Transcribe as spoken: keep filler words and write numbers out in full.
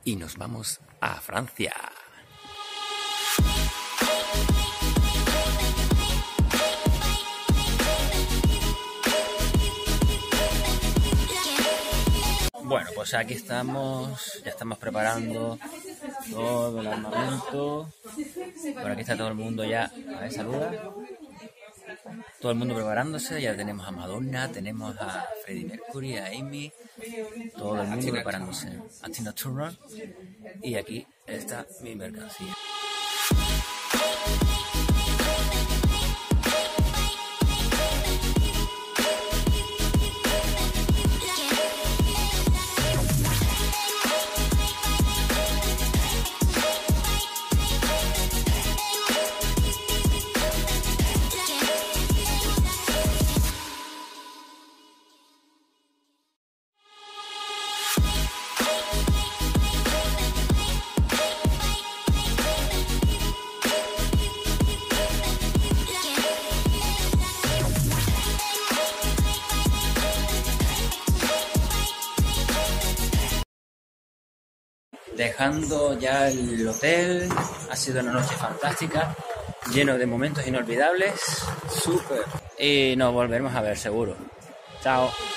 y nos vamos a Francia. Bueno, pues aquí estamos, ya estamos preparando todo el armamento. Por aquí está todo el mundo ya, a ver, saluda. Todo el mundo preparándose, ya tenemos a Madonna, tenemos a Freddie Mercury, a Amy, todo el mundo preparándose. A Tina Turner, y aquí está mi mercancía. Dejando ya el hotel, ha sido una noche fantástica, lleno de momentos inolvidables, súper, y nos volveremos a ver seguro. Chao.